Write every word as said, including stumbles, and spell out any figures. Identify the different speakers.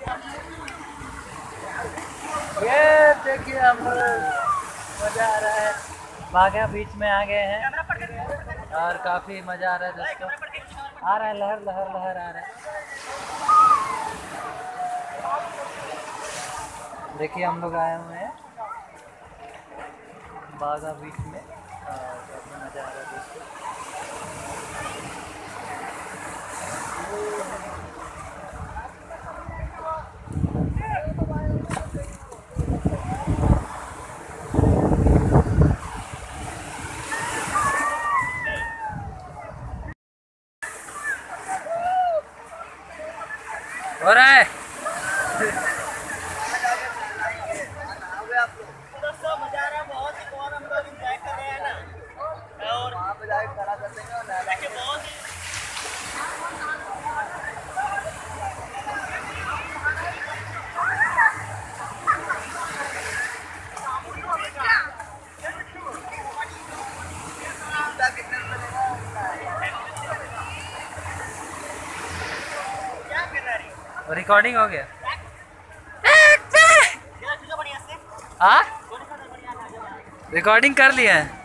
Speaker 1: ये देखिए हम लोग मजा आ रहा है, बागा बीच में आ गए हैं और काफी मजा आ रहा है दोस्तों। आ रहा है लहर लहर लहर आ रहा है। देखिए हम लोग आए हुए हैं बागा बीच में और काफी मजा आ रहा है दोस्तों। हो रहा है
Speaker 2: मजा आ रहा है बहुत ही, और हम लोग एंजॉय कर रहे हैं ना, और वहाँ पे जाके खड़ा कर देंगे और बहुत ही
Speaker 1: रिकॉर्डिंग हो गया। हाँ रिकॉर्डिंग कर लिया है।